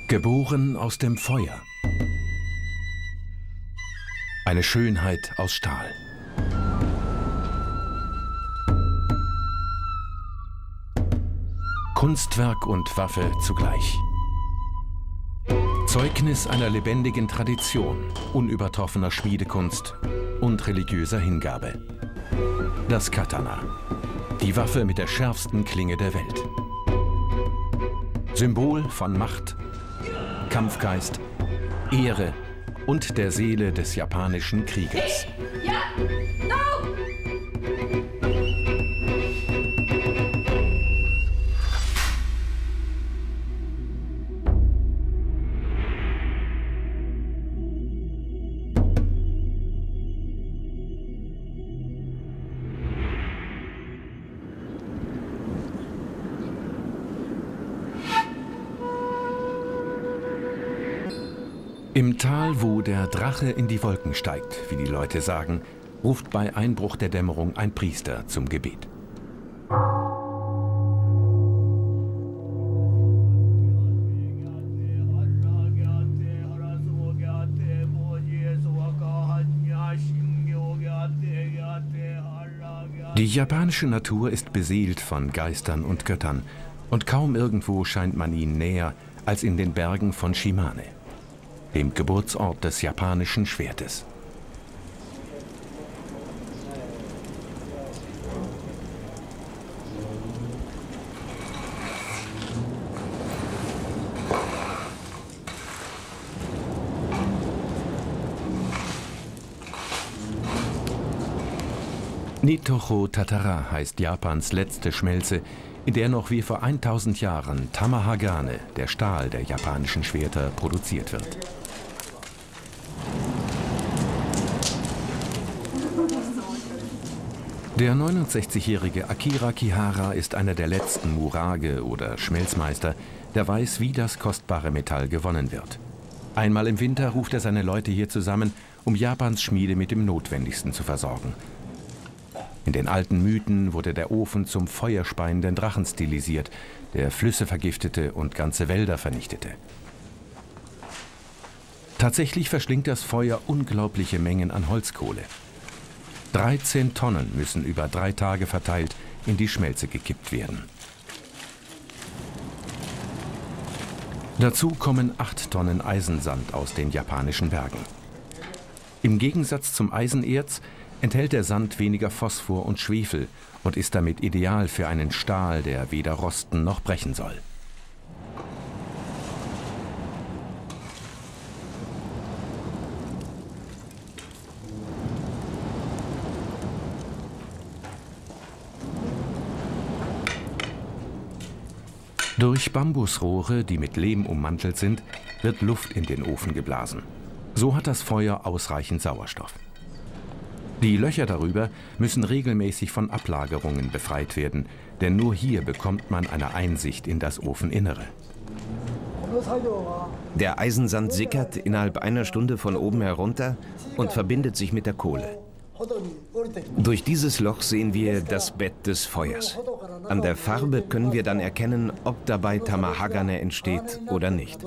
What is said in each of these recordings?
Geboren aus dem Feuer. Eine Schönheit aus Stahl. Kunstwerk und Waffe zugleich. Zeugnis einer lebendigen Tradition, unübertroffener Schmiedekunst und religiöser Hingabe. Das Katana, die Waffe mit der schärfsten Klinge der Welt. Symbol von Macht, Kampfgeist, Ehre und der Seele des japanischen Kriegers. Im Tal, wo der Drache in die Wolken steigt, wie die Leute sagen, ruft bei Einbruch der Dämmerung ein Priester zum Gebet. Die japanische Natur ist beseelt von Geistern und Göttern, und kaum irgendwo scheint man ihnen näher als in den Bergen von Shimane, dem Geburtsort des japanischen Schwertes. Nitocho Tatara heißt Japans letzte Schmelze, in der noch wie vor 1000 Jahren Tamahagane, der Stahl der japanischen Schwerter, produziert wird. Der 69-jährige Akira Kihara ist einer der letzten Murage oder Schmelzmeister, der weiß, wie das kostbare Metall gewonnen wird. Einmal im Winter ruft er seine Leute hier zusammen, um Japans Schmiede mit dem Notwendigsten zu versorgen. In den alten Mythen wurde der Ofen zum feuerspeienden Drachen stilisiert, der Flüsse vergiftete und ganze Wälder vernichtete. Tatsächlich verschlingt das Feuer unglaubliche Mengen an Holzkohle. 13 Tonnen müssen über 3 Tage verteilt in die Schmelze gekippt werden. Dazu kommen 8 Tonnen Eisensand aus den japanischen Bergen. Im Gegensatz zum Eisenerz enthält der Sand weniger Phosphor und Schwefel und ist damit ideal für einen Stahl, der weder rosten noch brechen soll. Durch Bambusrohre, die mit Lehm ummantelt sind, wird Luft in den Ofen geblasen. So hat das Feuer ausreichend Sauerstoff. Die Löcher darüber müssen regelmäßig von Ablagerungen befreit werden, denn nur hier bekommt man eine Einsicht in das Ofeninnere. Der Eisensand sickert innerhalb einer Stunde von oben herunter und verbindet sich mit der Kohle. Durch dieses Loch sehen wir das Bett des Feuers. An der Farbe können wir dann erkennen, ob dabei Tamahagane entsteht oder nicht.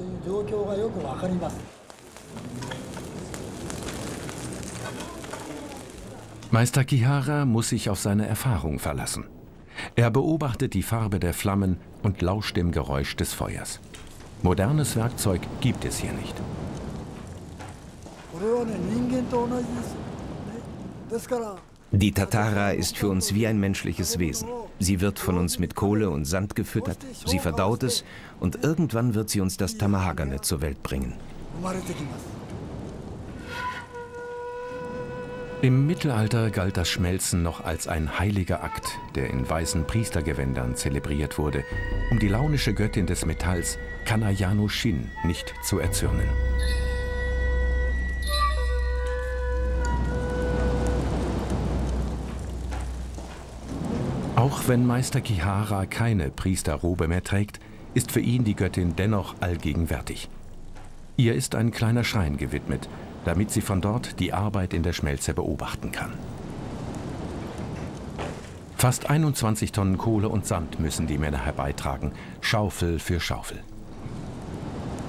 Meister Kihara muss sich auf seine Erfahrung verlassen. Er beobachtet die Farbe der Flammen und lauscht dem Geräusch des Feuers. Modernes Werkzeug gibt es hier nicht. Die Tatara ist für uns wie ein menschliches Wesen. Sie wird von uns mit Kohle und Sand gefüttert, sie verdaut es und irgendwann wird sie uns das Tamahagane zur Welt bringen. Im Mittelalter galt das Schmelzen noch als ein heiliger Akt, der in weißen Priestergewändern zelebriert wurde, um die launische Göttin des Metalls, Kanayano Shin, nicht zu erzürnen. Auch wenn Meister Kihara keine Priesterrobe mehr trägt, ist für ihn die Göttin dennoch allgegenwärtig. Ihr ist ein kleiner Schrein gewidmet, damit sie von dort die Arbeit in der Schmelze beobachten kann. Fast 21 Tonnen Kohle und Sand müssen die Männer herbeitragen, Schaufel für Schaufel.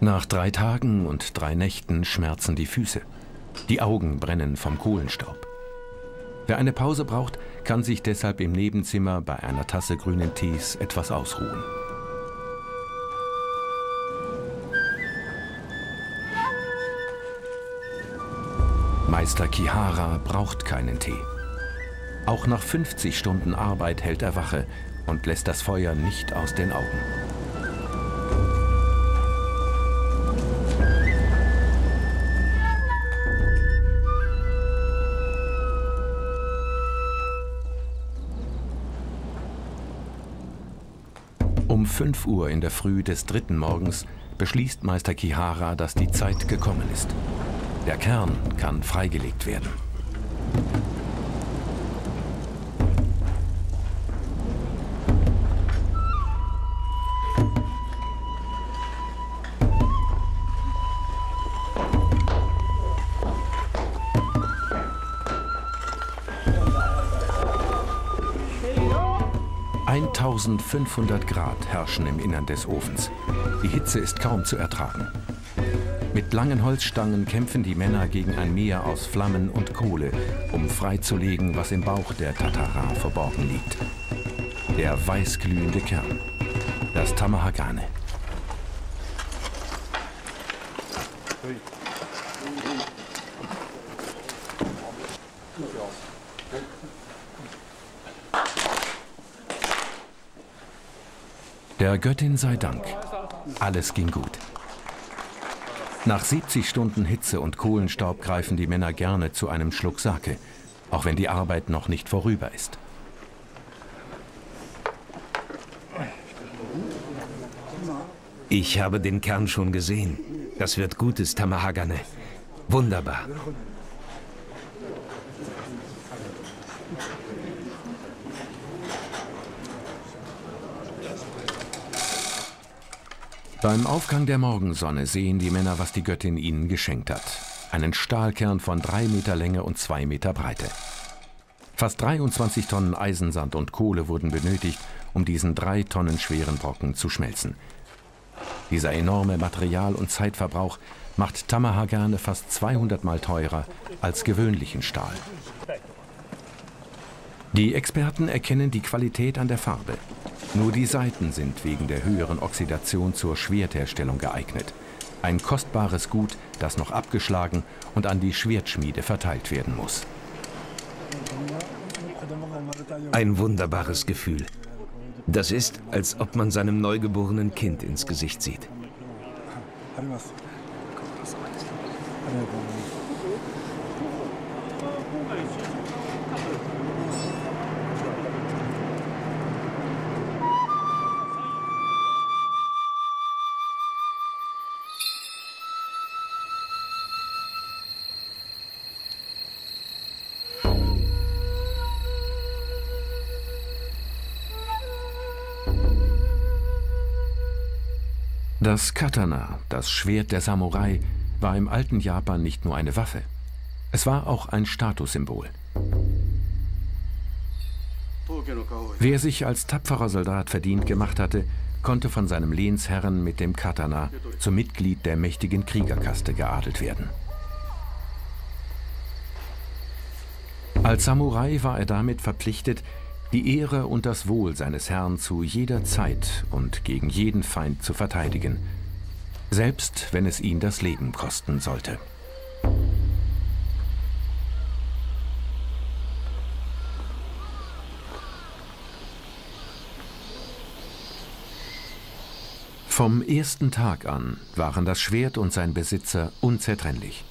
Nach 3 Tagen und 3 Nächten schmerzen die Füße. Die Augen brennen vom Kohlenstaub. Wer eine Pause braucht, kann sich deshalb im Nebenzimmer bei einer Tasse grünen Tees etwas ausruhen. Meister Kihara braucht keinen Tee. Auch nach 50 Stunden Arbeit hält er Wache und lässt das Feuer nicht aus den Augen. Um 5 Uhr in der Früh des 3. Morgens beschließt Meister Kihara, dass die Zeit gekommen ist. Der Kern kann freigelegt werden. (1500 Grad herrschen im Innern des Ofens. Die Hitze ist kaum zu ertragen. Mit langen Holzstangen kämpfen die Männer gegen ein Meer aus Flammen und Kohle, um freizulegen, was im Bauch der Tatara verborgen liegt. Der weißglühende Kern, das Tamahagane. Der Göttin sei Dank, alles ging gut. Nach 70 Stunden Hitze und Kohlenstaub greifen die Männer gerne zu einem Schluck Sake, auch wenn die Arbeit noch nicht vorüber ist. Ich habe den Kern schon gesehen. Das wird gutes Tamahagane. Wunderbar. Beim Aufgang der Morgensonne sehen die Männer, was die Göttin ihnen geschenkt hat. Einen Stahlkern von 3 Meter Länge und 2 Meter Breite. Fast 23 Tonnen Eisensand und Kohle wurden benötigt, um diesen 3 Tonnen schweren Brocken zu schmelzen. Dieser enorme Material- und Zeitverbrauch macht Tamahagane fast 200 Mal teurer als gewöhnlichen Stahl. Die Experten erkennen die Qualität an der Farbe. Nur die Seiten sind wegen der höheren Oxidation zur Schwertherstellung geeignet. Ein kostbares Gut, das noch abgeschlagen und an die Schwertschmiede verteilt werden muss. Ein wunderbares Gefühl. Das ist, als ob man seinem neugeborenen Kind ins Gesicht sieht. Das Katana, das Schwert der Samurai, war im alten Japan nicht nur eine Waffe. Es war auch ein Statussymbol. Wer sich als tapferer Soldat verdient gemacht hatte, konnte von seinem Lehnsherren mit dem Katana zum Mitglied der mächtigen Kriegerkaste geadelt werden. Als Samurai war er damit verpflichtet, die Ehre und das Wohl seines Herrn zu jeder Zeit und gegen jeden Feind zu verteidigen, selbst wenn es ihn das Leben kosten sollte. Vom ersten Tag an waren das Schwert und sein Besitzer unzertrennlich.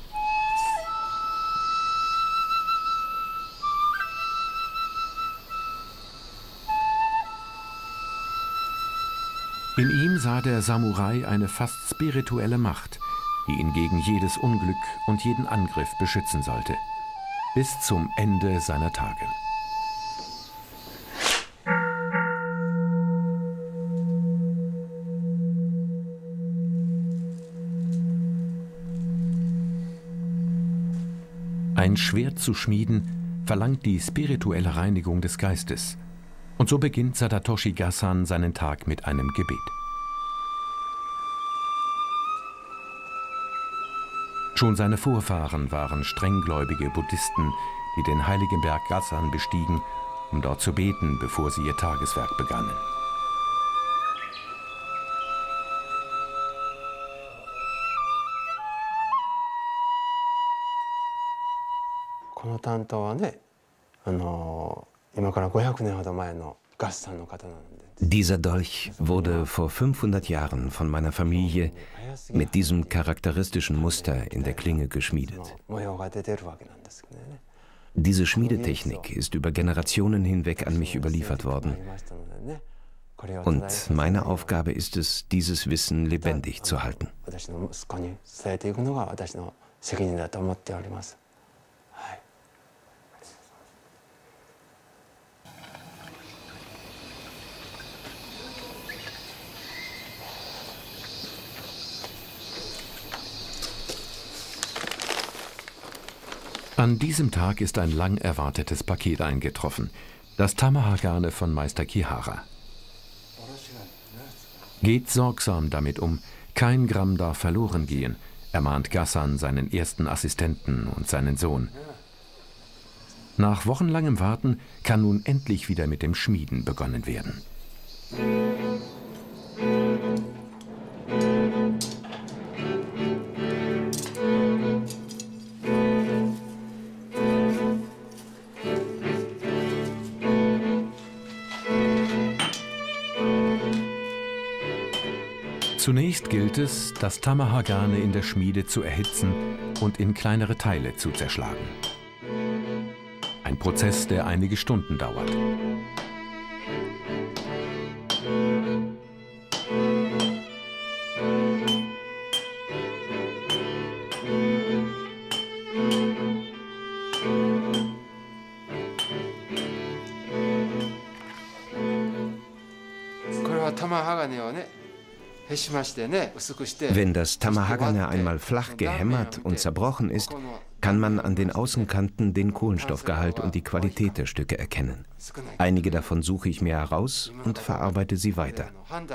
In ihm sah der Samurai eine fast spirituelle Macht, die ihn gegen jedes Unglück und jeden Angriff beschützen sollte, bis zum Ende seiner Tage. Ein Schwert zu schmieden verlangt die spirituelle Reinigung des Geistes. Und so beginnt Sadatoshi Gasan seinen Tag mit einem Gebet. Schon seine Vorfahren waren strenggläubige Buddhisten, die den heiligen Berg Gasan bestiegen, um dort zu beten, bevor sie ihr Tageswerk begannen. Dieser Dolch wurde vor 500 Jahren von meiner Familie mit diesem charakteristischen Muster in der Klinge geschmiedet. Diese Schmiedetechnik ist über Generationen hinweg an mich überliefert worden. Und meine Aufgabe ist es, dieses Wissen lebendig zu halten. An diesem Tag ist ein lang erwartetes Paket eingetroffen, das Tamahagane von Meister Kihara. Geht sorgsam damit um, kein Gramm darf verloren gehen, ermahnt Gasan seinen ersten Assistenten und seinen Sohn. Nach wochenlangem Warten kann nun endlich wieder mit dem Schmieden begonnen werden. Zunächst gilt es, das Tamahagane in der Schmiede zu erhitzen und in kleinere Teile zu zerschlagen. Ein Prozess, der einige Stunden dauert. Wenn das Tamahagane einmal flach gehämmert und zerbrochen ist, kann man an den Außenkanten den Kohlenstoffgehalt und die Qualität der Stücke erkennen. Einige davon suche ich mir heraus und verarbeite sie weiter.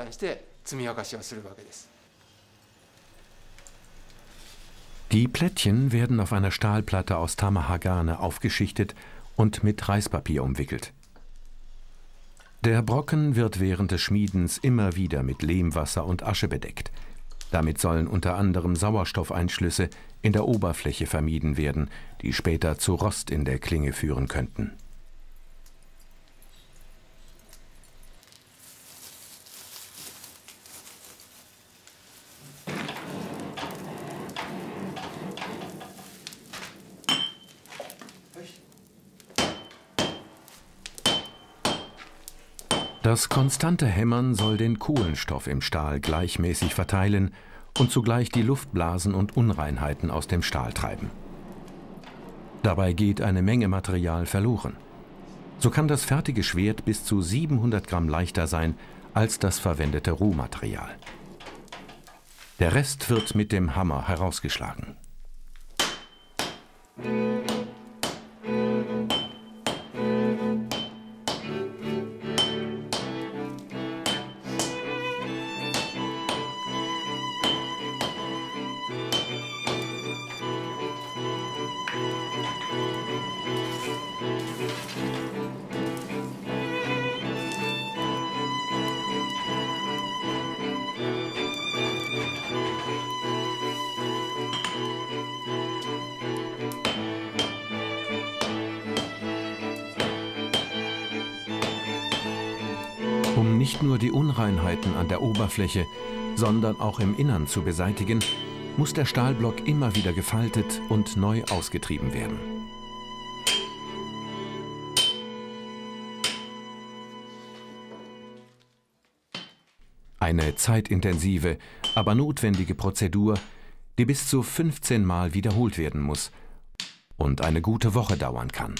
Die Plättchen werden auf einer Stahlplatte aus Tamahagane aufgeschichtet und mit Reispapier umwickelt. Der Brocken wird während des Schmiedens immer wieder mit Lehmwasser und Asche bedeckt. Damit sollen unter anderem Sauerstoffeinschlüsse in der Oberfläche vermieden werden, die später zu Rost in der Klinge führen könnten. Das konstante Hämmern soll den Kohlenstoff im Stahl gleichmäßig verteilen und zugleich die Luftblasen und Unreinheiten aus dem Stahl treiben. Dabei geht eine Menge Material verloren. So kann das fertige Schwert bis zu 700 Gramm leichter sein als das verwendete Rohmaterial. Der Rest wird mit dem Hammer herausgeschlagen. Um nicht nur die Unreinheiten an der Oberfläche, sondern auch im Innern zu beseitigen, muss der Stahlblock immer wieder gefaltet und neu ausgetrieben werden. Eine zeitintensive, aber notwendige Prozedur, die bis zu 15 Mal wiederholt werden muss und eine gute Woche dauern kann.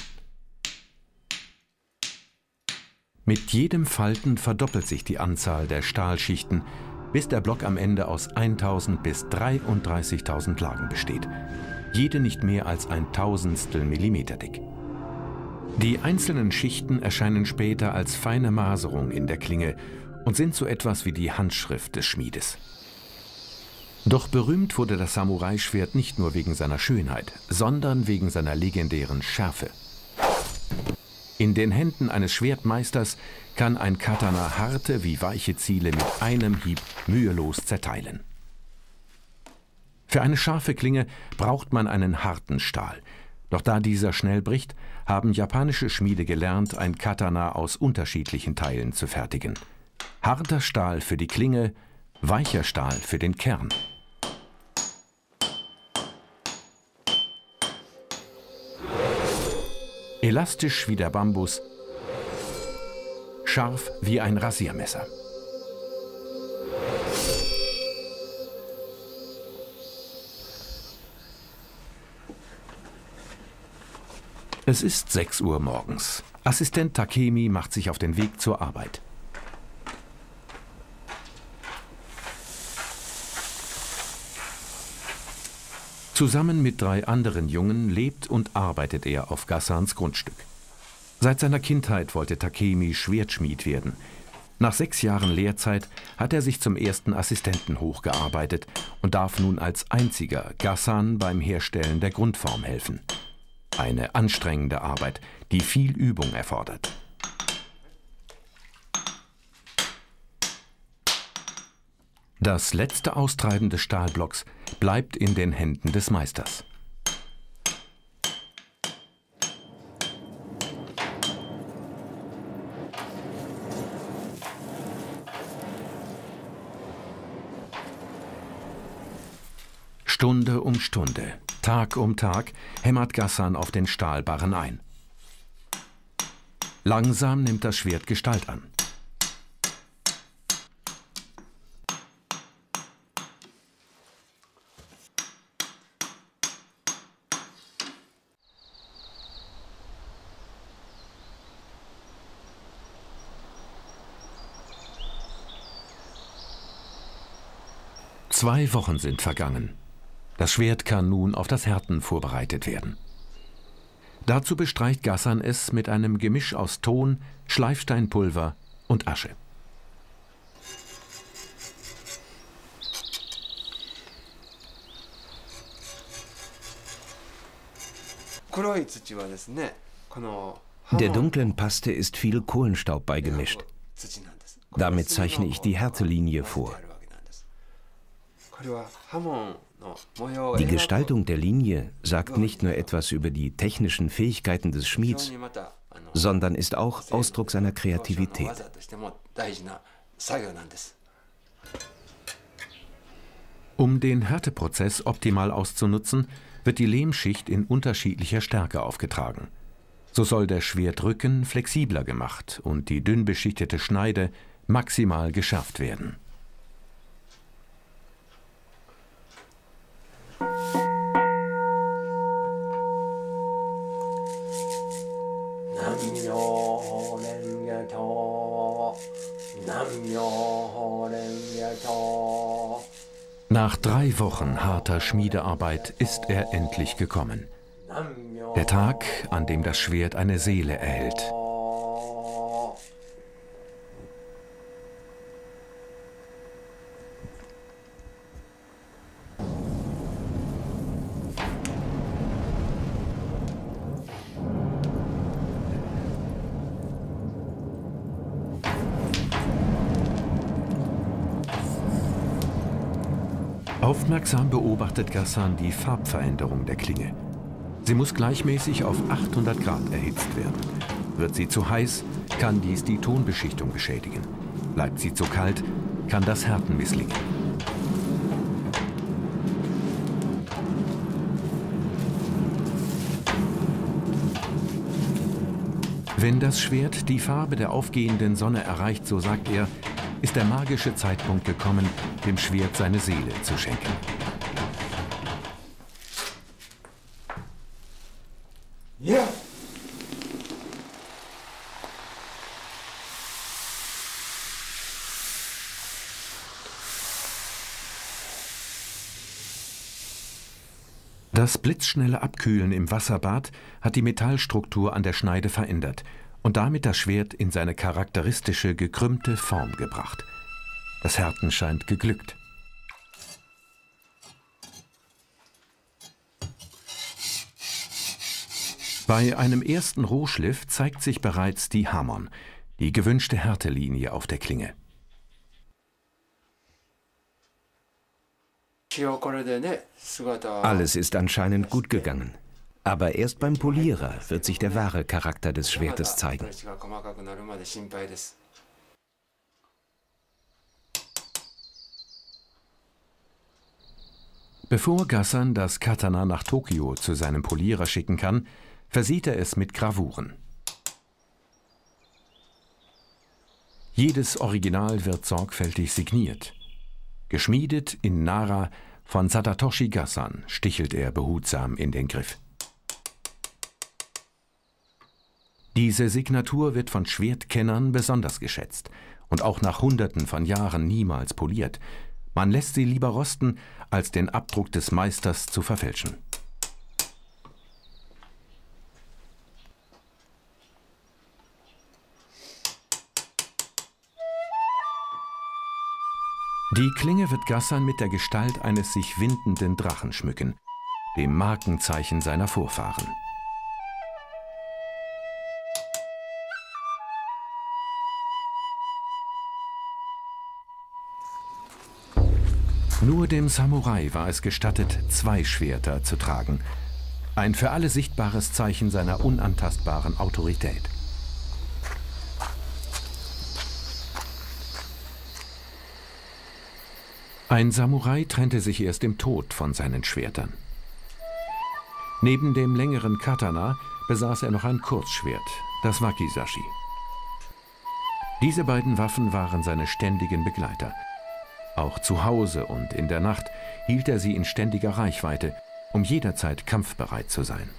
Mit jedem Falten verdoppelt sich die Anzahl der Stahlschichten, bis der Block am Ende aus 1000 bis 33.000 Lagen besteht, jede nicht mehr als ein Tausendstel Millimeter dick. Die einzelnen Schichten erscheinen später als feine Maserung in der Klinge und sind so etwas wie die Handschrift des Schmiedes. Doch berühmt wurde das Samurai-Schwert nicht nur wegen seiner Schönheit, sondern wegen seiner legendären Schärfe. In den Händen eines Schwertmeisters kann ein Katana harte wie weiche Ziele mit einem Hieb mühelos zerteilen. Für eine scharfe Klinge braucht man einen harten Stahl. Doch da dieser schnell bricht, haben japanische Schmiede gelernt, ein Katana aus unterschiedlichen Teilen zu fertigen. Harter Stahl für die Klinge, weicher Stahl für den Kern. Elastisch wie der Bambus, scharf wie ein Rasiermesser. Es ist 6 Uhr morgens. Assistent Takemi macht sich auf den Weg zur Arbeit. Zusammen mit 3 anderen Jungen lebt und arbeitet er auf Gassans Grundstück. Seit seiner Kindheit wollte Takemi Schwertschmied werden. Nach 6 Jahren Lehrzeit hat er sich zum ersten Assistenten hochgearbeitet und darf nun als einziger Gassan beim Herstellen der Grundform helfen. Eine anstrengende Arbeit, die viel Übung erfordert. Das letzte Austreiben des Stahlblocks bleibt in den Händen des Meisters. Stunde um Stunde, Tag um Tag hämmert Gassan auf den Stahlbarren ein. Langsam nimmt das Schwert Gestalt an. Zwei Wochen sind vergangen. Das Schwert kann nun auf das Härten vorbereitet werden. Dazu bestreicht Gassan es mit einem Gemisch aus Ton, Schleifsteinpulver und Asche. Der dunklen Paste ist viel Kohlenstaub beigemischt. Damit zeichne ich die Härtelinie vor. Die Gestaltung der Linie sagt nicht nur etwas über die technischen Fähigkeiten des Schmieds, sondern ist auch Ausdruck seiner Kreativität. Um den Härteprozess optimal auszunutzen, wird die Lehmschicht in unterschiedlicher Stärke aufgetragen. So soll der Schwertrücken flexibler gemacht und die dünn beschichtete Schneide maximal geschärft werden. Nach 3 Wochen harter Schmiedearbeit ist er endlich gekommen. Der Tag, an dem das Schwert eine Seele erhält. Aufmerksam beobachtet Gassan die Farbveränderung der Klinge. Sie muss gleichmäßig auf 800 Grad erhitzt werden. Wird sie zu heiß, kann dies die Tonbeschichtung beschädigen. Bleibt sie zu kalt, kann das Härten misslingen. Wenn das Schwert die Farbe der aufgehenden Sonne erreicht, so sagt er, ist der magische Zeitpunkt gekommen, dem Schwert seine Seele zu schenken. Ja! Das blitzschnelle Abkühlen im Wasserbad hat die Metallstruktur an der Schneide verändert und damit das Schwert in seine charakteristische gekrümmte Form gebracht. Das Härten scheint geglückt. Bei einem ersten Rohschliff zeigt sich bereits die Hamon, die gewünschte Härtelinie auf der Klinge. Alles ist anscheinend gut gegangen. Aber erst beim Polierer wird sich der wahre Charakter des Schwertes zeigen. Bevor Gassan das Katana nach Tokio zu seinem Polierer schicken kann, versieht er es mit Gravuren. Jedes Original wird sorgfältig signiert. Geschmiedet in Nara von Sadatoshi Gassan, stichelt er behutsam in den Griff. Diese Signatur wird von Schwertkennern besonders geschätzt und auch nach Hunderten von Jahren niemals poliert. Man lässt sie lieber rosten, als den Abdruck des Meisters zu verfälschen. Die Klinge wird Gassan mit der Gestalt eines sich windenden Drachen schmücken, dem Markenzeichen seiner Vorfahren. Nur dem Samurai war es gestattet, 2 Schwerter zu tragen. Ein für alle sichtbares Zeichen seiner unantastbaren Autorität. Ein Samurai trennte sich erst im Tod von seinen Schwertern. Neben dem längeren Katana besaß er noch ein Kurzschwert, das Wakizashi. Diese beiden Waffen waren seine ständigen Begleiter. Auch zu Hause und in der Nacht hielt er sie in ständiger Reichweite, um jederzeit kampfbereit zu sein.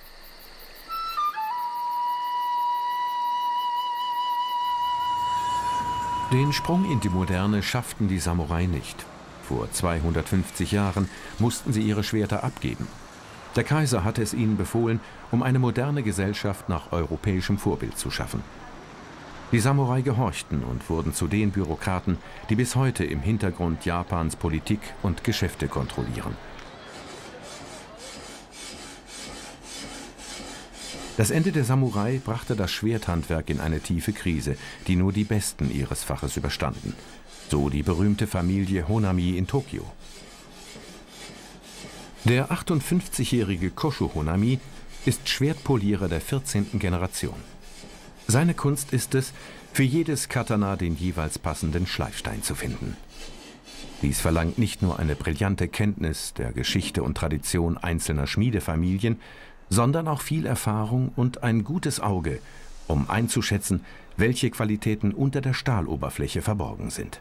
Den Sprung in die Moderne schafften die Samurai nicht. Vor 250 Jahren mussten sie ihre Schwerter abgeben. Der Kaiser hatte es ihnen befohlen, um eine moderne Gesellschaft nach europäischem Vorbild zu schaffen. Die Samurai gehorchten und wurden zu den Bürokraten, die bis heute im Hintergrund Japans Politik und Geschäfte kontrollieren. Das Ende der Samurai brachte das Schwerthandwerk in eine tiefe Krise, die nur die Besten ihres Faches überstanden. So die berühmte Familie Honami in Tokio. Der 58-jährige Kosho Honami ist Schwertpolierer der 14. Generation. Seine Kunst ist es, für jedes Katana den jeweils passenden Schleifstein zu finden. Dies verlangt nicht nur eine brillante Kenntnis der Geschichte und Tradition einzelner Schmiedefamilien, sondern auch viel Erfahrung und ein gutes Auge, um einzuschätzen, welche Qualitäten unter der Stahloberfläche verborgen sind.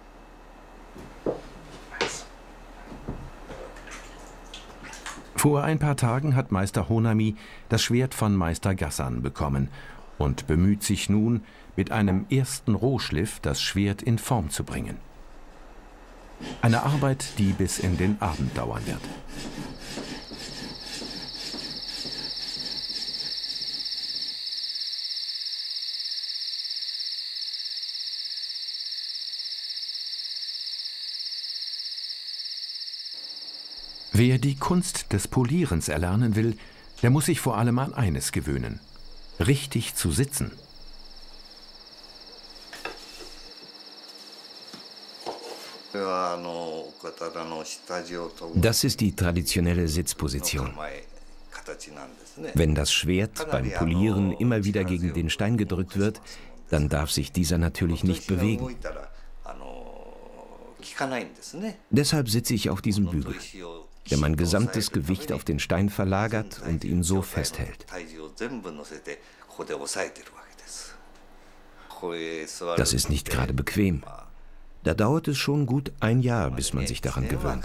Vor ein paar Tagen hat Meister Honami das Schwert von Meister Gassan bekommen und bemüht sich nun, mit einem ersten Rohschliff das Schwert in Form zu bringen. Eine Arbeit, die bis in den Abend dauern wird. Wer die Kunst des Polierens erlernen will, der muss sich vor allem an eines gewöhnen: richtig zu sitzen. Das ist die traditionelle Sitzposition. Wenn das Schwert beim Polieren immer wieder gegen den Stein gedrückt wird, dann darf sich dieser natürlich nicht bewegen. Deshalb sitze ich auf diesem Bügel, der mein gesamtes Gewicht auf den Stein verlagert und ihn so festhält. Das ist nicht gerade bequem. Da dauert es schon gut ein Jahr, bis man sich daran gewöhnt.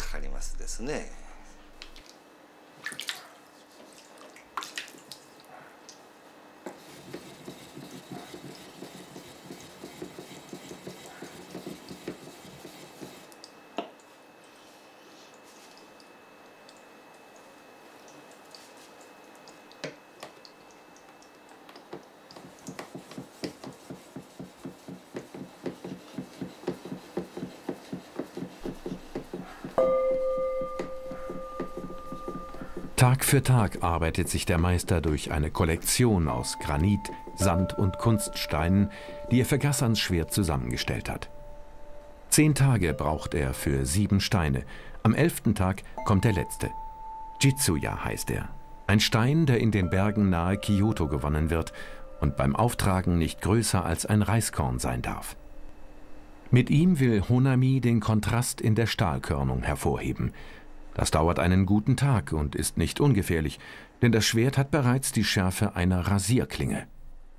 Tag für Tag arbeitet sich der Meister durch eine Kollektion aus Granit, Sand und Kunststeinen, die er für Gassans Schwert zusammengestellt hat. 10 Tage braucht er für 7 Steine. Am 11. Tag kommt der letzte. Jitsuya heißt er. Ein Stein, der in den Bergen nahe Kyoto gewonnen wird und beim Auftragen nicht größer als ein Reiskorn sein darf. Mit ihm will Honami den Kontrast in der Stahlkörnung hervorheben. Das dauert einen guten Tag und ist nicht ungefährlich, denn das Schwert hat bereits die Schärfe einer Rasierklinge.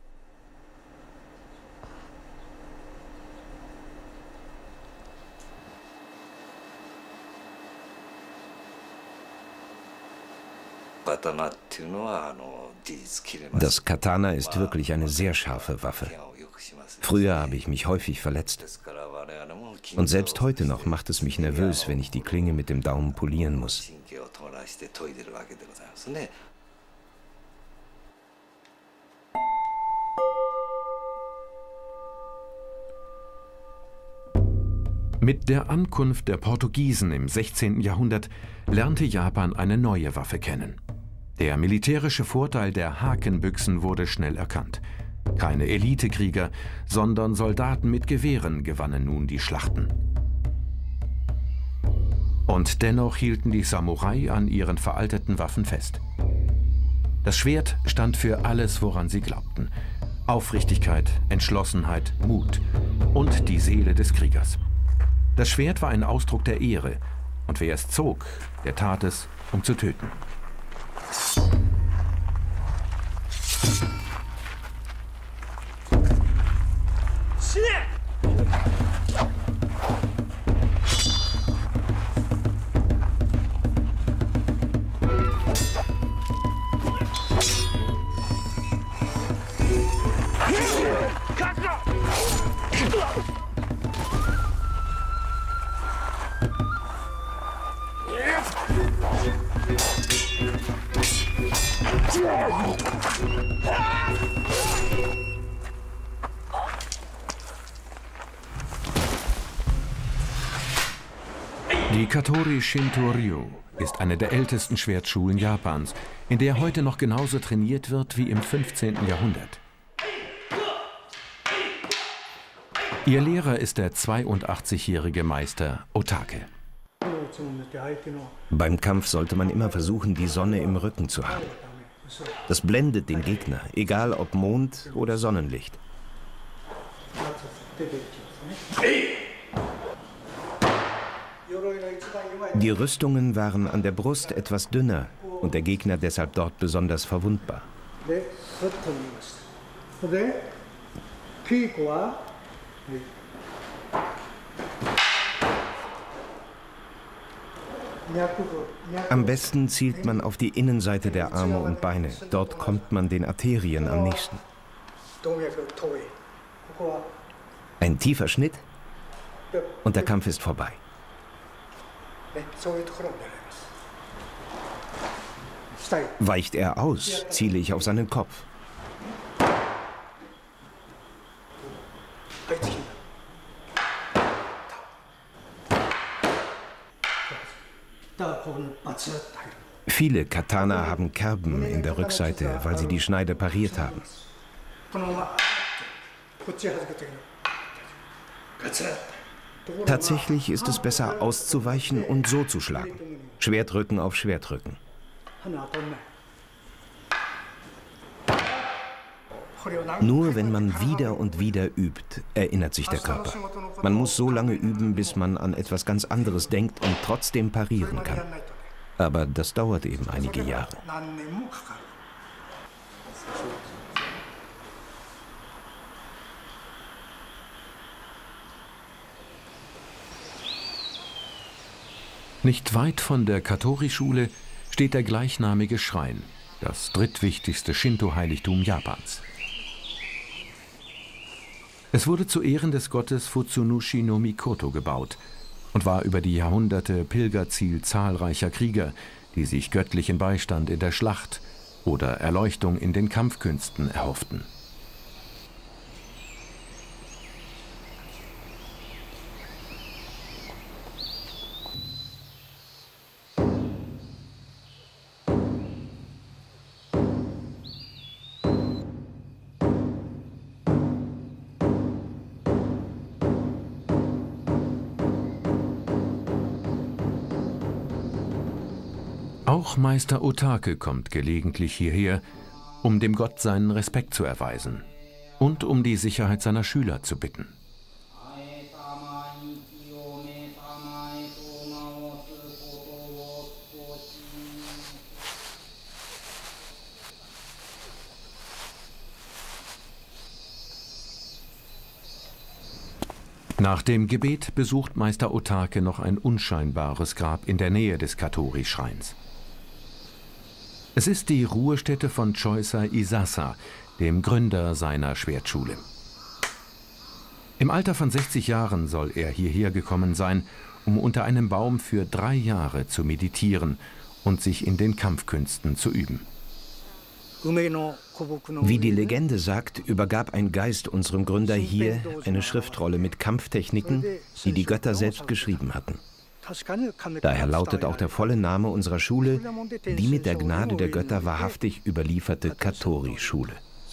Das Katana ist wirklich eine sehr scharfe Waffe. Früher habe ich mich häufig verletzt. Und selbst heute noch macht es mich nervös, wenn ich die Klinge mit dem Daumen polieren muss. Mit der Ankunft der Portugiesen im 16. Jahrhundert lernte Japan eine neue Waffe kennen. Der militärische Vorteil der Hakenbüchsen wurde schnell erkannt. Keine Elitekrieger, sondern Soldaten mit Gewehren gewannen nun die Schlachten. Und dennoch hielten die Samurai an ihren veralteten Waffen fest. Das Schwert stand für alles, woran sie glaubten. Aufrichtigkeit, Entschlossenheit, Mut und die Seele des Kriegers. Das Schwert war ein Ausdruck der Ehre, und wer es zog, der tat es, um zu töten. Die Katori Shinto-ryu ist eine der ältesten Schwertschulen Japans, in der heute noch genauso trainiert wird wie im 15. Jahrhundert. Ihr Lehrer ist der 82-jährige Meister Otake. Beim Kampf sollte man immer versuchen, die Sonne im Rücken zu haben. Das blendet den Gegner, egal ob Mond oder Sonnenlicht. Die Rüstungen waren an der Brust etwas dünner und der Gegner deshalb dort besonders verwundbar. Am besten zielt man auf die Innenseite der Arme und Beine. Dort kommt man den Arterien am nächsten. Ein tiefer Schnitt und der Kampf ist vorbei. Weicht er aus, ziele ich auf seinen Kopf. Viele Katana haben Kerben in der Rückseite, weil sie die Schneide pariert haben. Tatsächlich ist es besser, auszuweichen und so zu schlagen. Schwertrücken auf Schwertrücken. Nur wenn man wieder und wieder übt, erinnert sich der Körper. Man muss so lange üben, bis man an etwas ganz anderes denkt und trotzdem parieren kann. Aber das dauert eben einige Jahre. Nicht weit von der Katori-Schule steht der gleichnamige Schrein, das drittwichtigste Shinto-Heiligtum Japans. Es wurde zu Ehren des Gottes Futsunushi no Mikoto gebaut und war über die Jahrhunderte Pilgerziel zahlreicher Krieger, die sich göttlichen Beistand in der Schlacht oder Erleuchtung in den Kampfkünsten erhofften. Auch Meister Otake kommt gelegentlich hierher, um dem Gott seinen Respekt zu erweisen und um die Sicherheit seiner Schüler zu bitten. Nach dem Gebet besucht Meister Otake noch ein unscheinbares Grab in der Nähe des Katori-Schreins. Es ist die Ruhestätte von Choisei Isasa, dem Gründer seiner Schwertschule. Im Alter von 60 Jahren soll er hierher gekommen sein, um unter einem Baum für 3 Jahre zu meditieren und sich in den Kampfkünsten zu üben. Wie die Legende sagt, übergab ein Geist unserem Gründer hier eine Schriftrolle mit Kampftechniken, die die Götter selbst geschrieben hatten. Daher lautet auch der volle Name unserer Schule, die mit der Gnade der Götter wahrhaftig überlieferte Katori-Schule.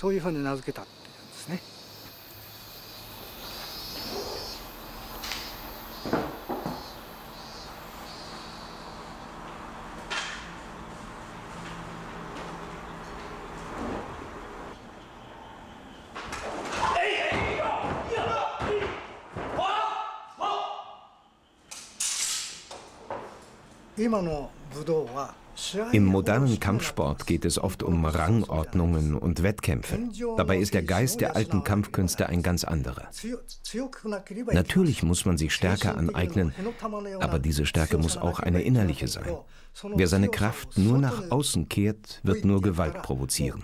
Im modernen Kampfsport geht es oft um Rangordnungen und Wettkämpfe. Dabei ist der Geist der alten Kampfkünste ein ganz anderer. Natürlich muss man sich Stärke aneignen, aber diese Stärke muss auch eine innerliche sein. Wer seine Kraft nur nach außen kehrt, wird nur Gewalt provozieren.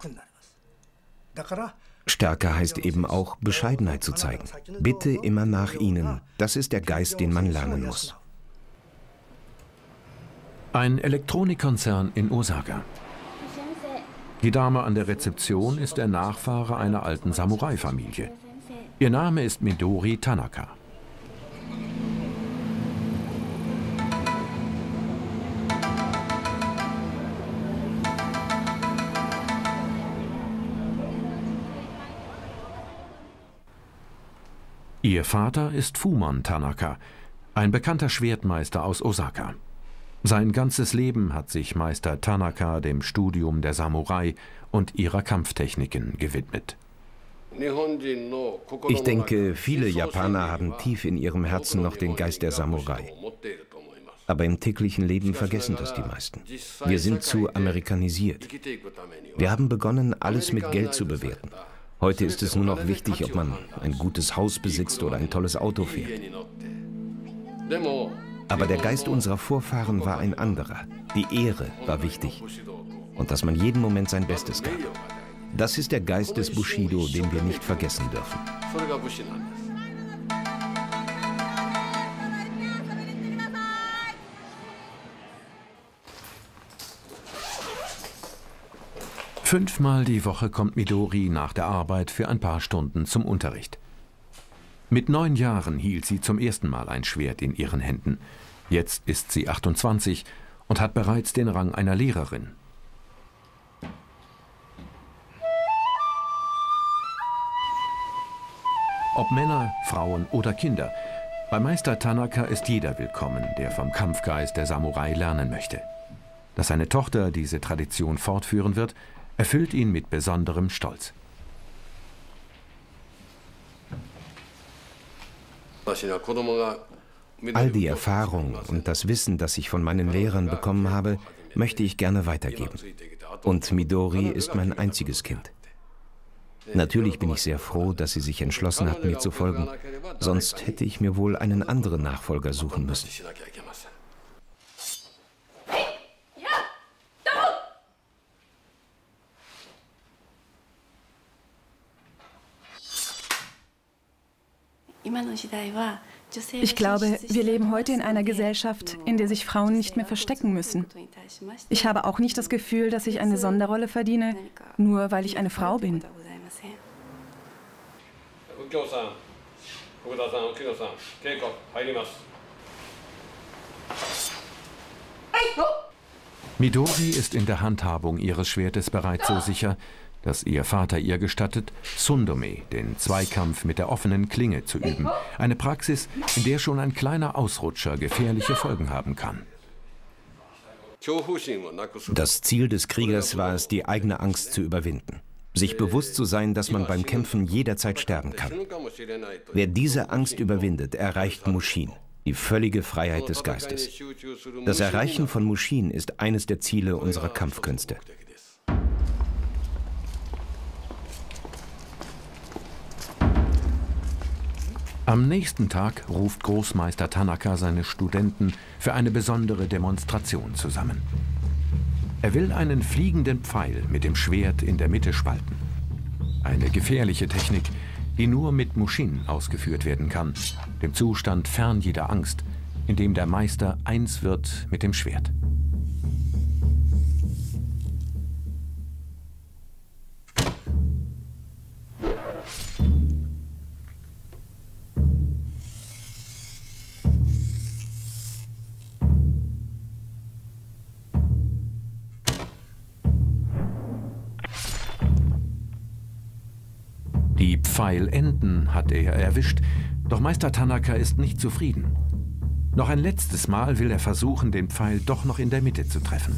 Stärke heißt eben auch, Bescheidenheit zu zeigen. Bitte immer nach ihnen. Das ist der Geist, den man lernen muss. Ein Elektronikkonzern in Osaka. Die Dame an der Rezeption ist der Nachfahre einer alten Samurai-Familie. Ihr Name ist Midori Tanaka. Ihr Vater ist Fumon Tanaka, ein bekannter Schwertmeister aus Osaka. Sein ganzes Leben hat sich Meister Tanaka dem Studium der Samurai und ihrer Kampftechniken gewidmet. Ich denke, viele Japaner haben tief in ihrem Herzen noch den Geist der Samurai. Aber im täglichen Leben vergessen das die meisten. Wir sind zu amerikanisiert. Wir haben begonnen, alles mit Geld zu bewerten. Heute ist es nur noch wichtig, ob man ein gutes Haus besitzt oder ein tolles Auto fährt. Aber der Geist unserer Vorfahren war ein anderer. Die Ehre war wichtig. Und dass man jeden Moment sein Bestes gab. Das ist der Geist des Bushido, den wir nicht vergessen dürfen. Fünfmal die Woche kommt Midori nach der Arbeit für ein paar Stunden zum Unterricht. Mit 9 Jahren hielt sie zum ersten Mal ein Schwert in ihren Händen. Jetzt ist sie 28 und hat bereits den Rang einer Lehrerin. Ob Männer, Frauen oder Kinder, bei Meister Tanaka ist jeder willkommen, der vom Kampfgeist der Samurai lernen möchte. Dass seine Tochter diese Tradition fortführen wird, erfüllt ihn mit besonderem Stolz. All die Erfahrung und das Wissen, das ich von meinen Lehrern bekommen habe, möchte ich gerne weitergeben. Und Midori ist mein einziges Kind. Natürlich bin ich sehr froh, dass sie sich entschlossen hat, mir zu folgen. Sonst hätte ich mir wohl einen anderen Nachfolger suchen müssen. Ich glaube, wir leben heute in einer Gesellschaft, in der sich Frauen nicht mehr verstecken müssen. Ich habe auch nicht das Gefühl, dass ich eine Sonderrolle verdiene, nur weil ich eine Frau bin. Midori ist in der Handhabung ihres Schwertes bereits so sicher, dass ihr Vater ihr gestattet, Sundome, den Zweikampf mit der offenen Klinge, zu üben. Eine Praxis, in der schon ein kleiner Ausrutscher gefährliche Folgen haben kann. Das Ziel des Kriegers war es, die eigene Angst zu überwinden. Sich bewusst zu sein, dass man beim Kämpfen jederzeit sterben kann. Wer diese Angst überwindet, erreicht Mushin, die völlige Freiheit des Geistes. Das Erreichen von Mushin ist eines der Ziele unserer Kampfkünste. Am nächsten Tag ruft Großmeister Tanaka seine Studenten für eine besondere Demonstration zusammen. Er will einen fliegenden Pfeil mit dem Schwert in der Mitte spalten. Eine gefährliche Technik, die nur mit Mushin ausgeführt werden kann, dem Zustand fern jeder Angst, in dem der Meister eins wird mit dem Schwert. Die Pfeilenden hat er erwischt, doch Meister Tanaka ist nicht zufrieden. Noch ein letztes Mal will er versuchen, den Pfeil doch noch in der Mitte zu treffen.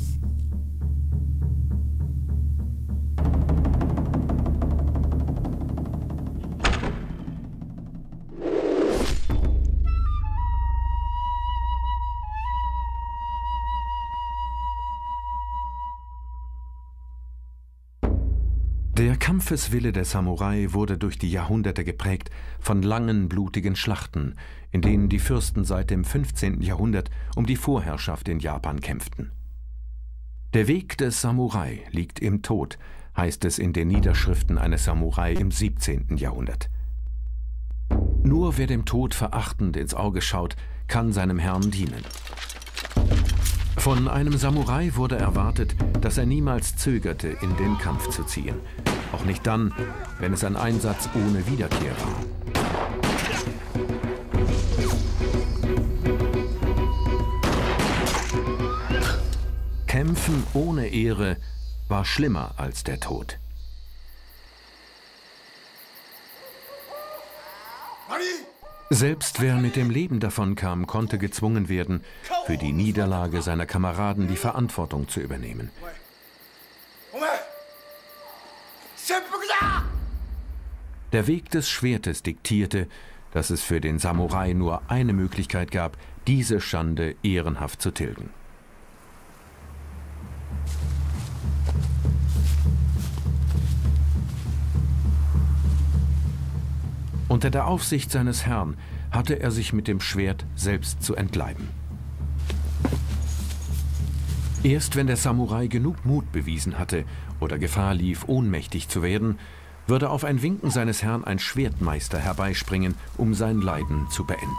Der Kampfeswille der Samurai wurde durch die Jahrhunderte geprägt von langen, blutigen Schlachten, in denen die Fürsten seit dem 15. Jahrhundert um die Vorherrschaft in Japan kämpften. Der Weg des Samurai liegt im Tod, heißt es in den Niederschriften eines Samurai im 17. Jahrhundert. Nur wer dem Tod verachtend ins Auge schaut, kann seinem Herrn dienen. Von einem Samurai wurde erwartet, dass er niemals zögerte, in den Kampf zu ziehen. Auch nicht dann, wenn es ein Einsatz ohne Wiederkehr war. Kämpfen ohne Ehre war schlimmer als der Tod. Selbst wer mit dem Leben davonkam, konnte gezwungen werden, für die Niederlage seiner Kameraden die Verantwortung zu übernehmen. Der Weg des Schwertes diktierte, dass es für den Samurai nur eine Möglichkeit gab, diese Schande ehrenhaft zu tilgen. Unter der Aufsicht seines Herrn hatte er sich mit dem Schwert selbst zu entleiben. Erst wenn der Samurai genug Mut bewiesen hatte oder Gefahr lief, ohnmächtig zu werden, würde auf ein Winken seines Herrn ein Schwertmeister herbeispringen, um sein Leiden zu beenden.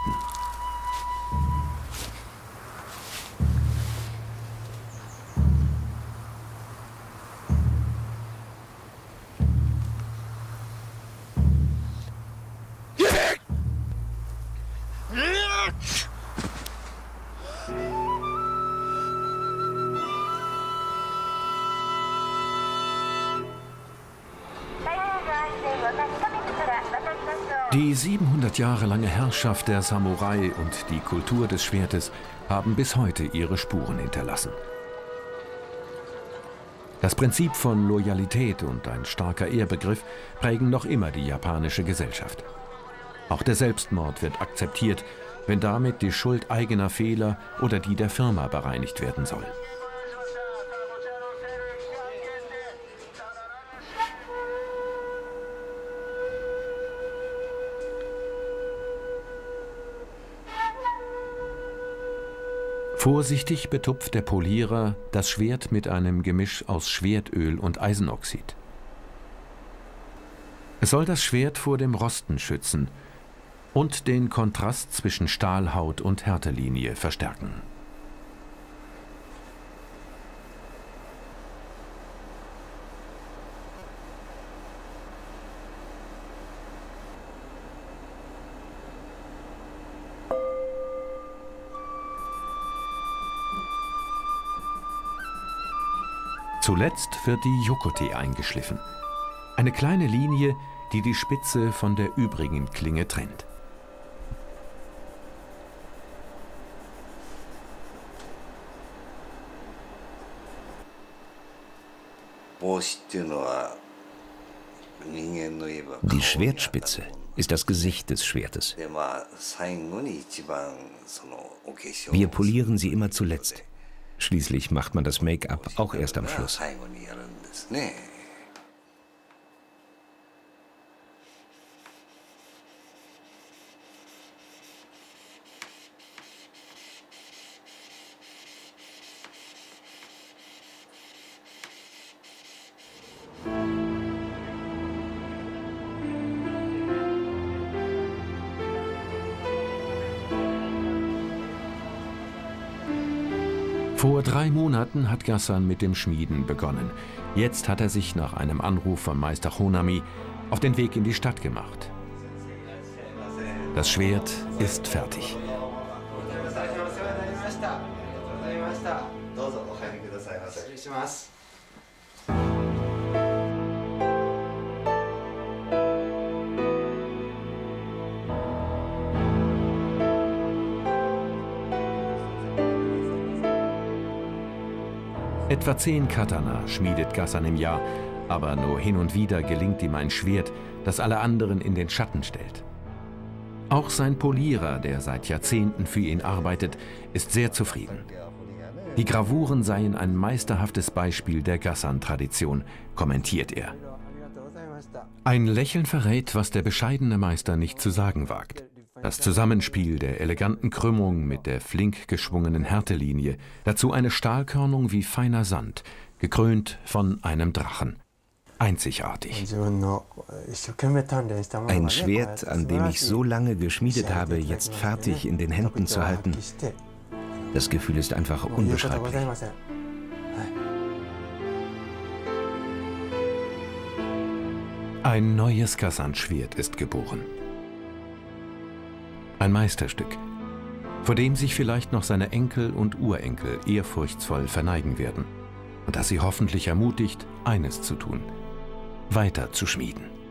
Die 700 Jahre lange Herrschaft der Samurai und die Kultur des Schwertes haben bis heute ihre Spuren hinterlassen. Das Prinzip von Loyalität und ein starker Ehrbegriff prägen noch immer die japanische Gesellschaft. Auch der Selbstmord wird akzeptiert, wenn damit die Schuld eigener Fehler oder die der Firma bereinigt werden soll. Vorsichtig betupft der Polierer das Schwert mit einem Gemisch aus Schwertöl und Eisenoxid. Es soll das Schwert vor dem Rosten schützen und den Kontrast zwischen Stahlhaut und Härtelinie verstärken. Zuletzt wird die Yokote eingeschliffen. Eine kleine Linie, die die Spitze von der übrigen Klinge trennt. Die Schwertspitze ist das Gesicht des Schwertes. Wir polieren sie immer zuletzt. Schließlich macht man das Make-up auch erst am Schluss. Vor 3 Monaten hat Ghassan mit dem Schmieden begonnen. Jetzt hat er sich nach einem Anruf von Meister Honami auf den Weg in die Stadt gemacht. Das Schwert ist fertig. Etwa 10 Katana schmiedet Ghassan im Jahr, aber nur hin und wieder gelingt ihm ein Schwert, das alle anderen in den Schatten stellt. Auch sein Polierer, der seit Jahrzehnten für ihn arbeitet, ist sehr zufrieden. Die Gravuren seien ein meisterhaftes Beispiel der Ghassan-Tradition, kommentiert er. Ein Lächeln verrät, was der bescheidene Meister nicht zu sagen wagt. Das Zusammenspiel der eleganten Krümmung mit der flink geschwungenen Härtelinie, dazu eine Stahlkörnung wie feiner Sand, gekrönt von einem Drachen. Einzigartig. Ein Schwert, an dem ich so lange geschmiedet habe, jetzt fertig in den Händen zu halten. Das Gefühl ist einfach unbeschreiblich. Ein neues Ghassan-Schwert ist geboren. Ein Meisterstück, vor dem sich vielleicht noch seine Enkel und Urenkel ehrfurchtsvoll verneigen werden und das sie hoffentlich ermutigt, eines zu tun: weiter zu schmieden.